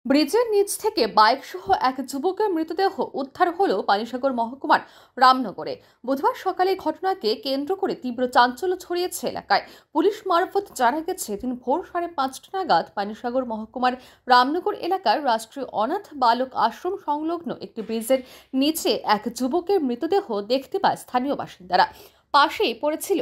ব্রিজের নিচ থেকে বাইকসহ এক যুবকের মৃতদেহ উদ্ধার হলো পানিসাগর মহকুমার রামনগরে। বুধবার সকালে ঘটনাকে কেন্দ্র করে তীব্র চাঞ্চল্য ছড়িয়েছে এলাকায়। পুলিশ মারফত জানা গেছে, দিন ভোর 5:30 নাগাদ পানিসাগর মহকুমার রামনগর এলাকার রাষ্ট্রীয় অনাথ বালক আশ্রম সংলগ্ন একটি ব্রিজের নিচে এক যুবকের মৃতদেহ দেখতে পায় স্থানীয় বাসিন্দারা। পাশেই পড়েছিল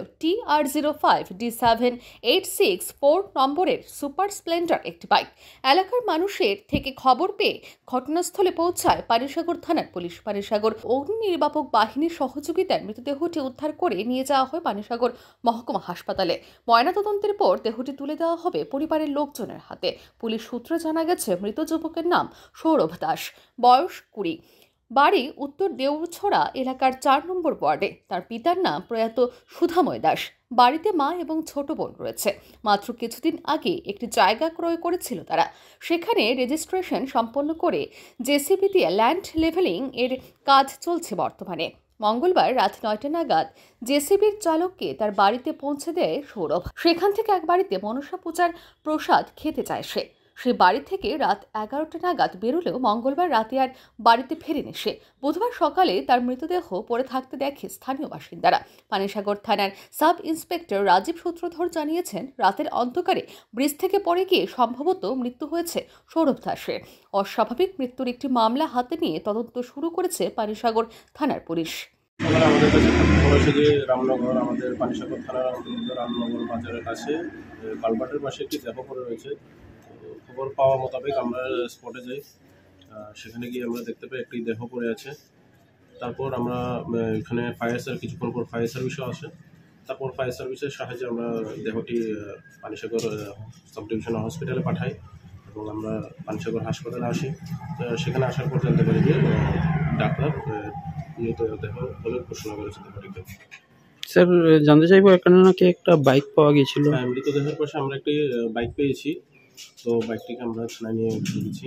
TR05D7864 নম্বরের সুপার স্প্লেন্ডার একটি বাইক। এলাকার মানুষের থেকে খবর পেয়ে ঘটনাস্থলে পৌঁছায় পানিসাগর থানার পুলিশ। পানিসাগর অগ্নি নির্বাপক বাহিনীর সহযোগিতায় মৃতদেহটি উদ্ধার করে নিয়ে যাওয়া হয় পানিসাগর মহকুমা হাসপাতালে। ময়নাতদন্তের পর দেহটি তুলে দেওয়া হবে পরিবারের লোকজনের হাতে। পুলিশ সূত্রে জানা গেছে, মৃত যুবকের নাম সৌরভ দাস, বয়স 20, বাড়ি উত্তর দেউছড়া এলাকার 4 নম্বর ওয়ার্ডে। তার পিতার নাম প্রয়াত সুধাময় দাস। বাড়িতে মা এবং ছোট বোন রয়েছে। মাত্র কিছুদিন আগে একটি জায়গা ক্রয় করেছিল তারা। সেখানে রেজিস্ট্রেশন সম্পন্ন করে জেসিবি দিয়ে ল্যান্ড লেভেলিং এর কাজ চলছে বর্তমানে। মঙ্গলবার রাত 9টা নাগাদ জেসিবির চালককে তার বাড়িতে পৌঁছে দেয় সৌরভ। সেখান থেকে এক বাড়িতে মনসা পূজার প্রসাদ খেতে চায় সে বাড়ি থেকে রাত 11টা নাগাদ বেরোলেও মঙ্গলবার রাতে আর বাড়িতে ফেরেনি সে। বুধবার সকালে তার মৃতদেহ পড়ে থাকতে দেখে স্থানীয় বাসিন্দারা। পানিসাগর থানার সাব ইন্সপেক্টর রাজীব সূত্রধর জানিয়েছেন, রাতের অন্ধকারে ব্রিজ থেকে পড়ে গিয়ে সম্ভবত মৃত্যু হয়েছে সৌরভ দাসের। অস্বাভাবিক মৃত্যুর একটি মামলা হাতে নিয়ে তদন্ত শুরু করেছে পানিসাগর থানার পুলিশ। আমাদের কাছে খবর হয়েছে যে রামনগর, আমাদের পানিসাগর থানার অন্তর্গত রামনগর বাজারের কাছে কালভার্টের পাশে একটি দেহ পড়ে রয়েছে। খবর পাওয়া মোতাবেক আমরা স্পটে যাই। সেখানে গিয়ে আমরা দেখতে পাই একটি দেহ পড়ে আছে। তারপর আমরা এখানে কিছুক্ষণ পর ফায়ার সার্ভিসও আসে। তারপর ফায়ার সার্ভিসের সাহায্যে আমরা দেহটি পানিসাগর সাব ডিভিশনাল হসপিটালে পাঠাই এবং আমরা পানিসাগর হাসপাতালে আসি। সেখানে আসার পর জানতে পারি যে ডাক্তার মৃতদেহ বলে ঘোষণা করেছে দেহটিকে। স্যার, জানতে চাইবো, এখানে নাকি একটা বাইক পাওয়া গিয়েছিল। হ্যাঁ, মৃতদেহের পাশে আমরা একটি বাইক পেয়েছি। তো বাইকটিকে আমরা থানায় নিয়ে গেছি।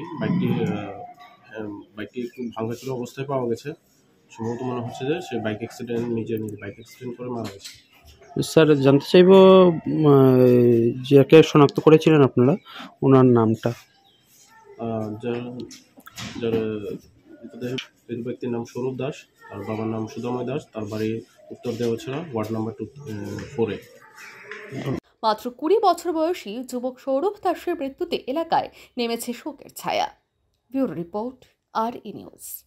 বাইকটি একটু ভাঙাচুরা অবস্থায় পাওয়া গেছে। সম্ভবত মনে হচ্ছে যে সে নিজে বাইক অ্যাক্সিডেন্ট করে মারা গেছে। স্যার, জানতে চাইবো, যাকে শনাক্ত করেছিলেন আপনারা, ওনার নামটা? যার মৃত ব্যক্তির নাম সৌরভ দাস, তার বাবার নাম সুধাময় দাস, তার বাড়ি উত্তর দেওছড়া, ওয়ার্ড নাম্বার 4-এ। মাত্র 20 বছর বয়সী যুবক সৌরভ দাসের মৃত্যুতে এলাকায় নেমেছে শোকের ছায়া। Bureau report, RE news.